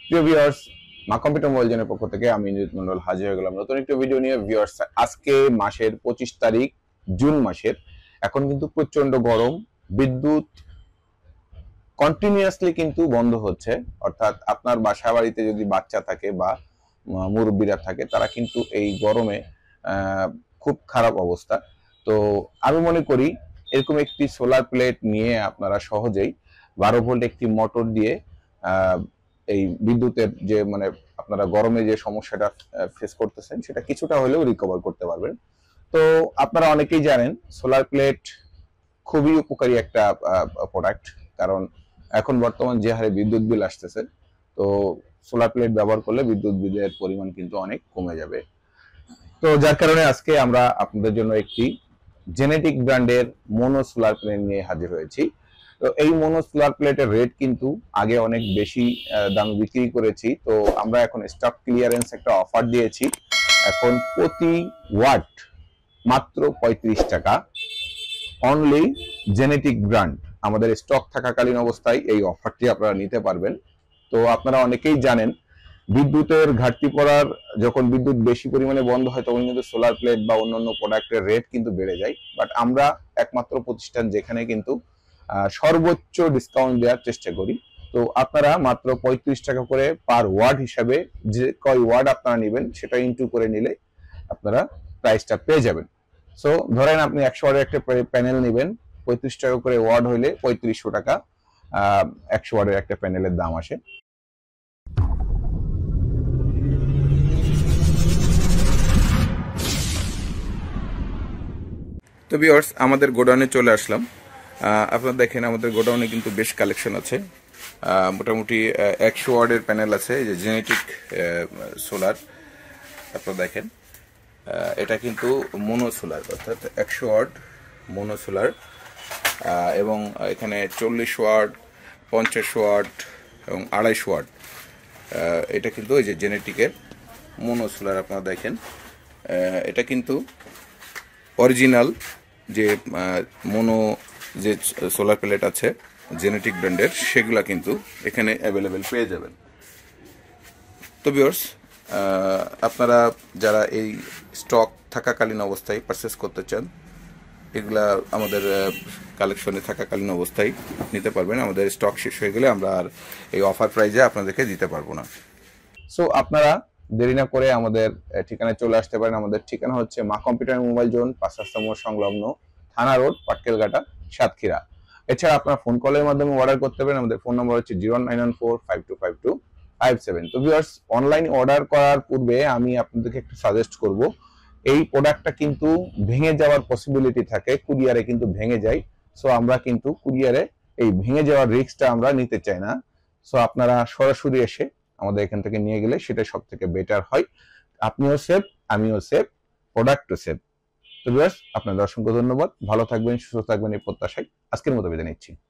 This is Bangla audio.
প্রিয় ভিউয়ার্স, মা কম্পিউটার মোবাইল জোনের পক্ষ থেকে আমি ইন্দ্রিত মন্ডল হাজির হয়ে গেলাম নতুন একটা ভিডিও নিয়ে। ভিউয়ার্স, আজকে মাসের 25 তারিখ, জুন মাসের। এখন কিন্তু প্রচন্ড গরম, বিদ্যুৎ কন্টিনিউয়াসলি কিন্তু বন্ধ হচ্ছে। অর্থাৎ আপনার বাসা বাড়িতে যদি বাচ্চা থাকে বা মুরব্বীরা থাকে, তারা কিন্তু এই গরমে খুব খারাপ অবস্থা। তো আমি মনে করি এরকম একটি সোলার প্লেট নিয়ে আপনারা সহজেই 12 ভোল্ট একটি মোটর দিয়ে এই বিদ্যুতের যে আপনারা গরমে যে সমস্যাটা ফেস করতেছেন, সেটা কিছুটা হলেও রিকভার করতে পারবেন। তো আপনারা অনেকেই জানেন সোলার প্লেট খুবই উপকারী একটা প্রোডাক্ট। কারণ এখন বর্তমান যে হারে বিদ্যুৎ বিল আসতেছে, তো সোলার প্লেট ব্যবহার করলে বিদ্যুৎ বিলের পরিমাণ কিন্তু অনেক কমে যাবে। তো যার কারণে আজকে আমরা আপনাদের জন্য একটি জেনেটিক ব্র্যান্ডের মোনো সোলার প্লেট নিয়ে হাজির হয়েছি। তো এই মোনো সোলার প্লেটের রেট কিন্তু আগে অনেক বেশি দামে বিক্রি করেছি। তো আমরা এখন স্টক ক্লিয়ারেন্স একটা অফার দিয়েছি। এখন প্রতি ওয়াট মাত্র 35 টাকা, অনলি জেনেটিক ব্র্যান্ড। আমাদের স্টক থাকাকালীন অবস্থায় এই অফারটি আপনারা নিতে পারবেন। তো আপনারা অনেকেই জানেন বিদ্যুতের ঘাটতি পড়ার, যখন বিদ্যুৎ বেশি পরিমাণে বন্ধ হয়, তখন কিন্তু সোলার প্লেট বা অন্যান্য প্রোডাক্টের রেট কিন্তু বেড়ে যায়। বাট আমরা একমাত্র প্রতিষ্ঠান যেখানে কিন্তু সর্বোচ্চ ডিসকাউন্ট দেওয়ার চেষ্টা করি। তো আপনারা মাত্র 35 টাকা করে পার ওয়াট হিসাবে, যে কয় ওয়াট আপনারা নেবেন সেটা ইনটু করে নিলে আপনারা প্রাইসটা পেয়ে যাবেন। সো ধরেন আপনি 100 ওয়াটের একটা প্যানেল নেবেন, 35 টাকা করে ওয়াট হইলে 3500 টাকা 100 ওয়াটের একটা প্যানেলের দাম আসে। তো ভিউয়ার্স, আমাদের গোডাউনে চলে আসলাম। আপনারা দেখেন আমাদের গোডাউনে কিন্তু বেশ কালেকশন আছে। মোটামুটি 100 ওয়াটের প্যানেল আছে, যে জেনেটিক সোলার। আপনারা দেখেন এটা কিন্তু মোনো সোলার, অর্থাৎ 100 ওয়াট মোনো সোলার। এবং এখানে 40 ওয়াট, 50 ওয়াট এবং 250 ওয়াট। এটা কিন্তু ওই যে জেনেটিকের মোনো সোলার। আপনারা দেখেন এটা কিন্তু অরিজিনাল যে মোনো যে সোলার প্লেট আছে জেনেটিক ব্র্যান্ডের, সেগুলা কিন্তু এখানে অ্যাভেলেবেল পেয়ে যাবেন। তো ভিউয়ার্স, আপনারা যারা এই স্টক থাকাকালীন অবস্থায় পারচেস করতে চান, এগুলা আমাদের কালেকশনে থাকাকালীন অবস্থায় নিতে পারবেন। আমাদের স্টক শেষ হয়ে গেলে আমরা আর এই অফার প্রাইজে আপনাদেরকে দিতে পারবো না। সো আপনারা দেরি না করে আমাদের ঠিকানায় চলে আসতে পারেন। আমাদের ঠিকানা হচ্ছে মা কম্পিউটার মোবাইল জোন, 5 রাস্তা মোড় সংলগ্ন, থানা রোড, পাটকেলঘাটা, সাতক্ষীরা। এছাড়া আপনারা ফোন কলের মাধ্যমে অর্ডার করতে পারেন। আমাদের ফোন নম্বর হচ্ছে 0994525257। তো ভিউয়ার্স, অনলাইন অর্ডার করার পূর্বে আমি আপনাদেরকে একটু সাজেস্ট করব, এই প্রোডাক্টটা কিন্তু ভেঙে যাওয়ার পসিবিলিটি থাকে, কুরিয়ারে কিন্তু ভেঙে যায়। সো আমরা কিন্তু কুরিয়ারে এই ভেঙে যাওয়ার রিস্কটা আমরা নিতে চাই না। সো আপনারা সরাসরি এসে আমাদের এখান থেকে নিয়ে গেলে সেটা সব থেকে বেটার হয়। আপনিও সেফ, আমিও সেফ, প্রোডাক্টও সেফ। তো ভিউয়ার্স, আপনাদের অসংখ্য ধন্যবাদ। ভালো থাকবেন, সুস্থ থাকবেন এই প্রত্যাশায় আজকের মতো বিদায় নিচ্ছি।